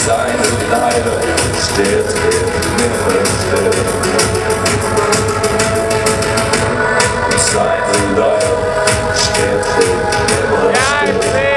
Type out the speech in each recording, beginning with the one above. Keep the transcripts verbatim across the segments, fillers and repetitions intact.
Seine Leier steht immer still. Seine Leier steht immer still.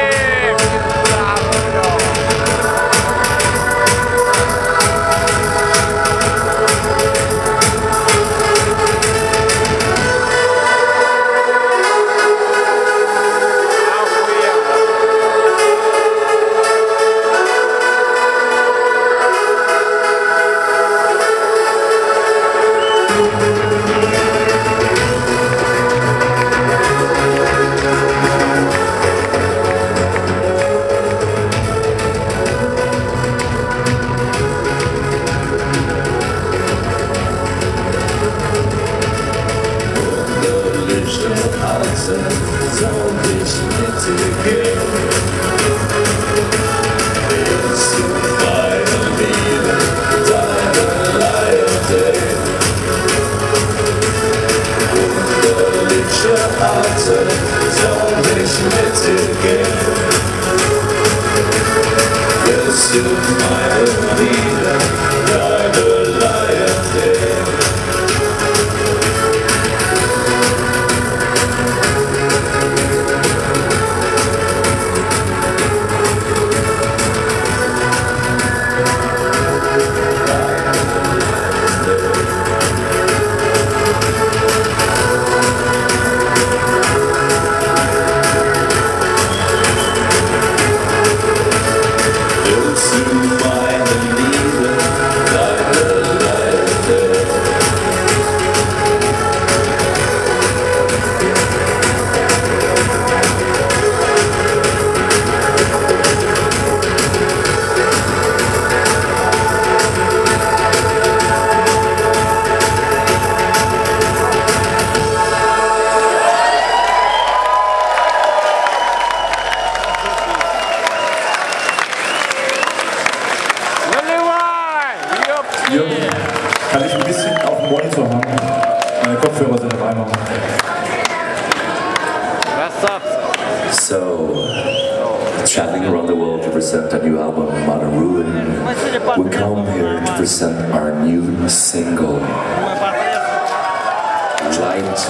Soll dich mit dir gehen, willst du meine Liebe, deine Leier drehen? Wunderliche Atem, soll ich mit dir gehen, willst du meine Liebe, deine Leier drehen? Jo, kann ich ein bisschen auf dem Monitor haben? Meine Kopfhörer sind auf einmal. So, traveling around the world to present a new album, Modern Ruin, we come here to present our new single, Light.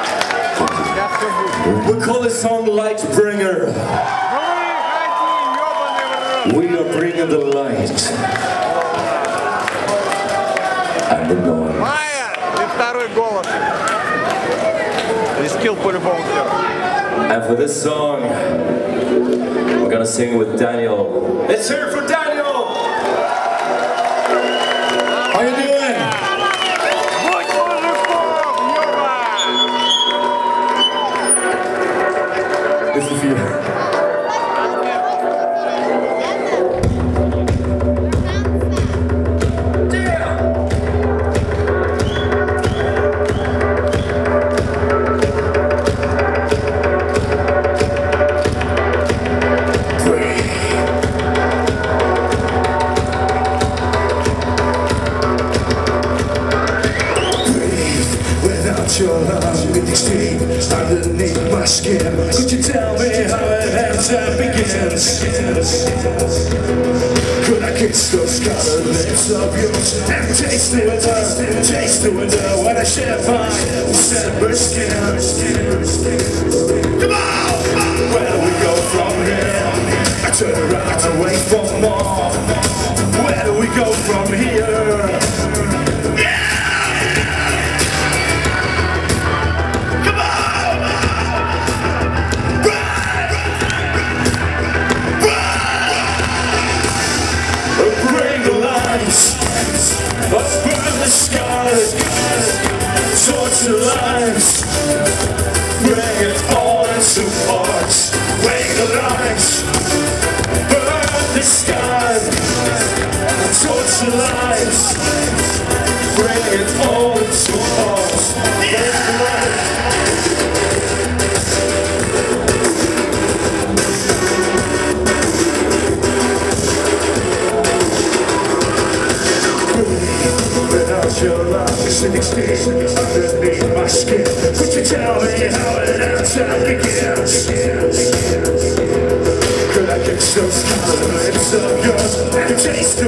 We call this song Lightbringer. We are bringing the light. And the noise. Майя, ты второй голос. Рискил по-любому сделать. And for this song, we're gonna sing with Daniel. Let's hear it for Daniel! How you doing? Будь мужиком, ёба! This is for you. Your love with extreme underneath my skin. Could you tell me how it ends and begins? Could I kiss those colored lips of yours and taste the winter, taste the winter when I share my December skin? Come on! Where do we go from here? I turn around and wait for more. Where do we go from here? Let's burn the skies, torture lives, bring it all into parts, wake the lights, burn the skies, torture lives, bring it all into parts, wake the lights. Your love is an experience underneath my skin. Could you tell me how it ends and begins? Could I kiss those colored lips of yours and taste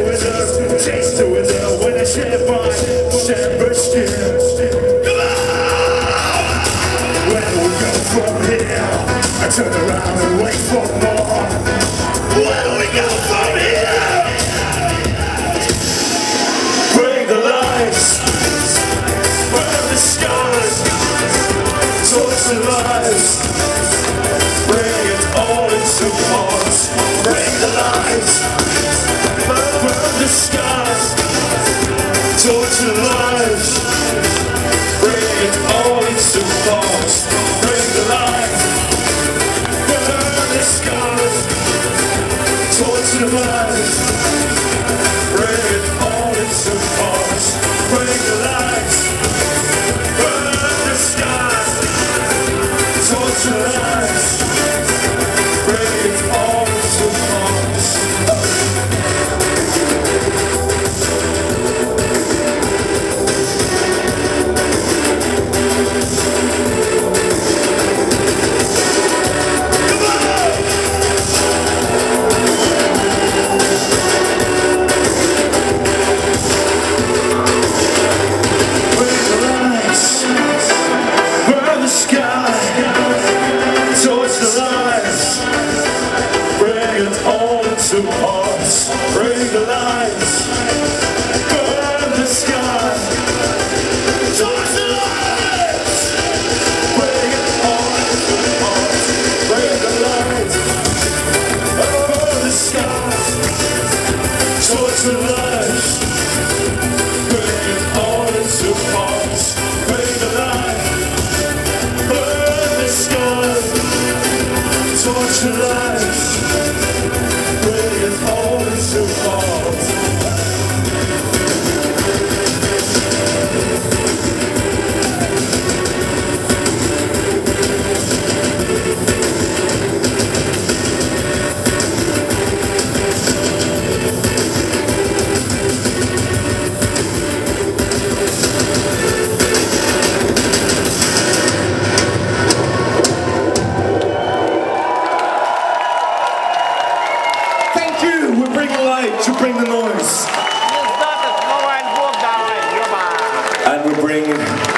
And we bring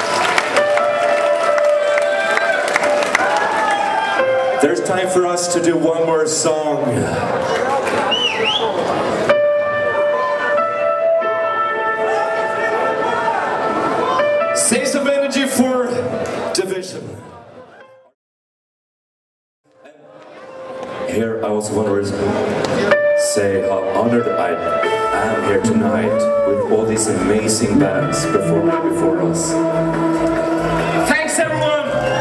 there's time for us to do one more song. Save some energy for Division. Here I also want to say how honored I am here tonight with all these amazing bands performing before us. Thanks everyone!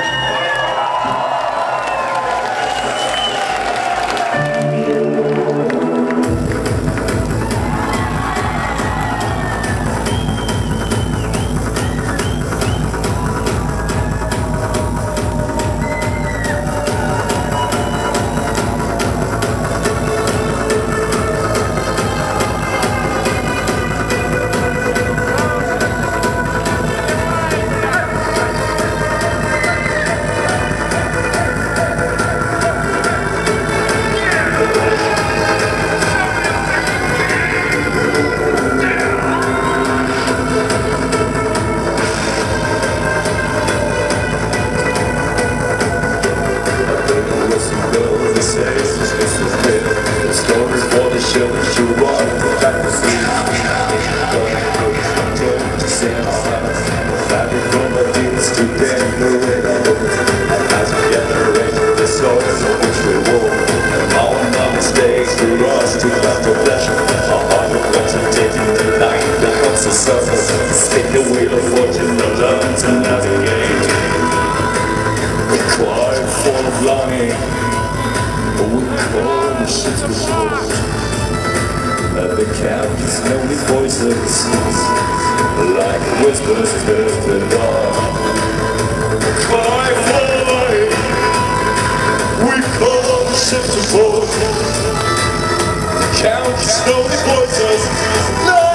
Take the wheel of fortune and learn to navigate. Quiet, full of longing, we call the ship to shore. At the camp, lonely voices, like whispers in the dark. Quiet, full of longing, we call the ship to port. Count lonely voices, like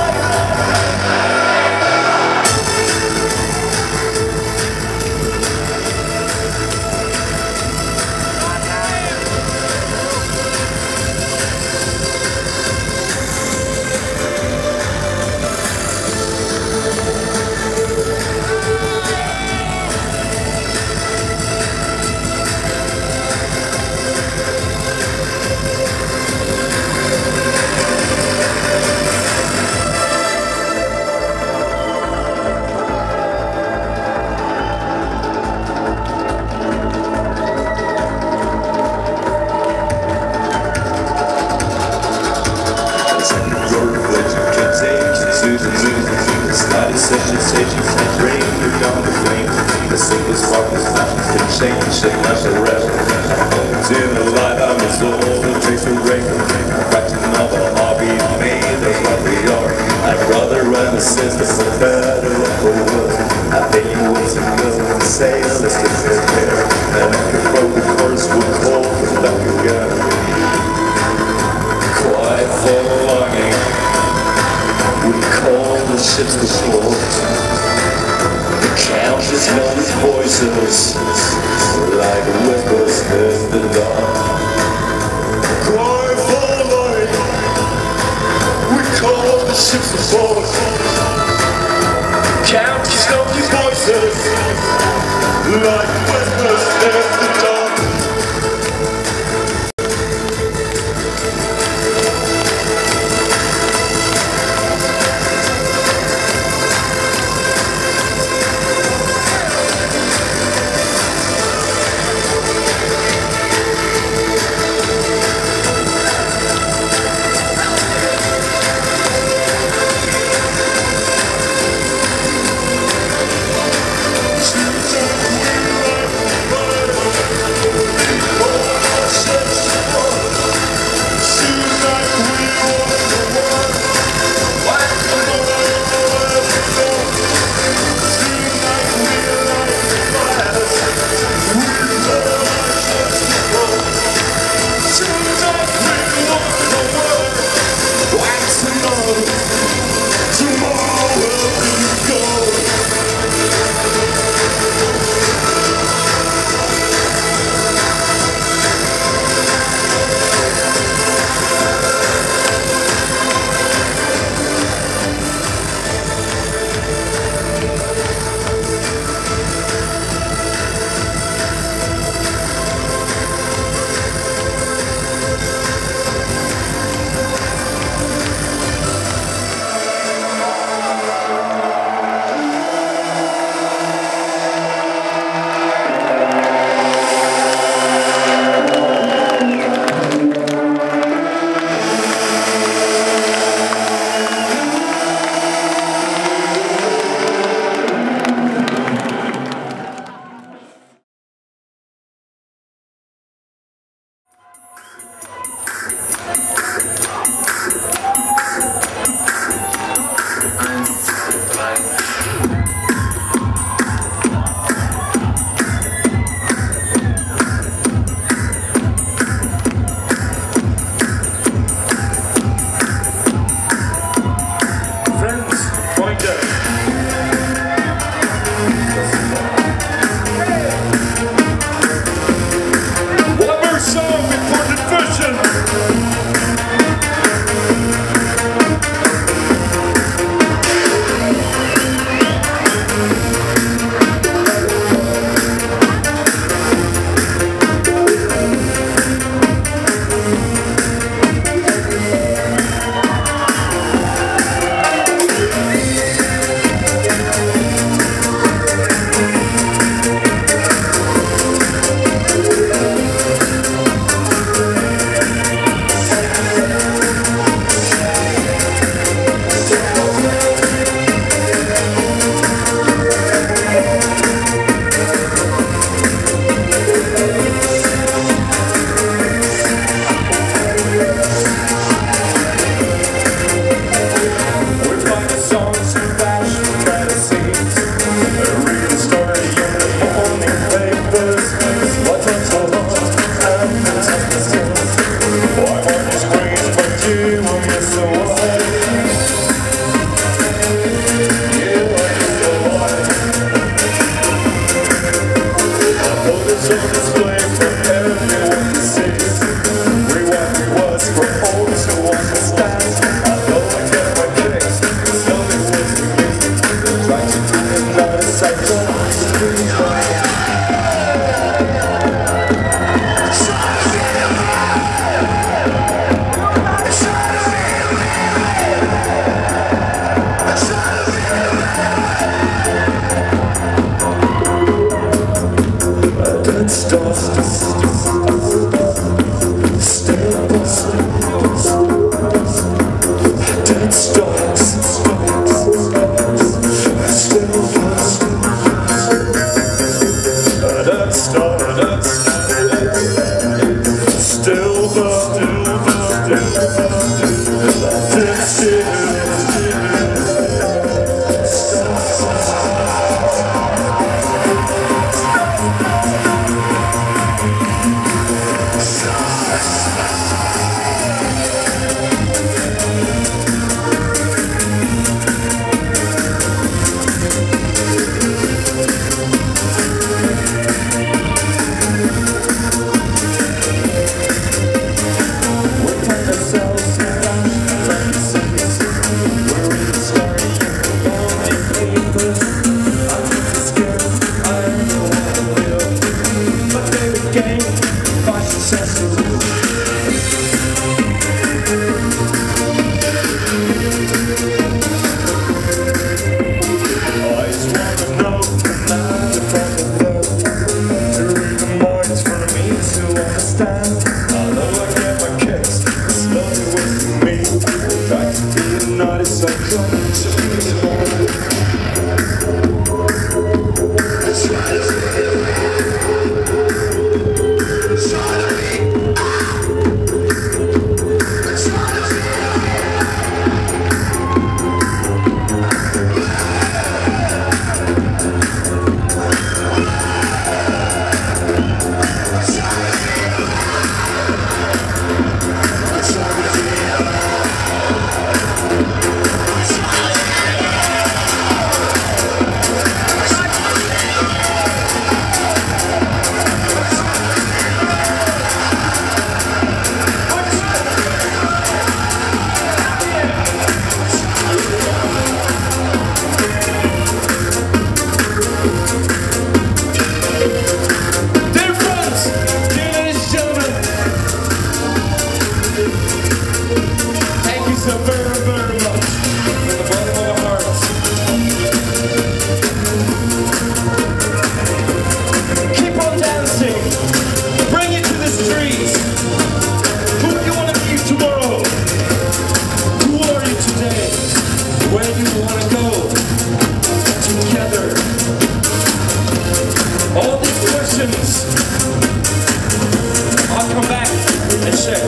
change and not the rest. In the light I'm resolved, it takes a ring. Practicing another hobby, me, that's what we are. I'd rather run a system for better or for worse. I think it was a good to say, let's get there. And if you broke the course, we'll call it back again. voices like whispers in the dark. Cry for light, we call the ships of war. Count stony voices like whispers in the dark.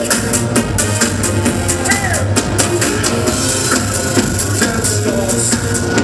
Dead stars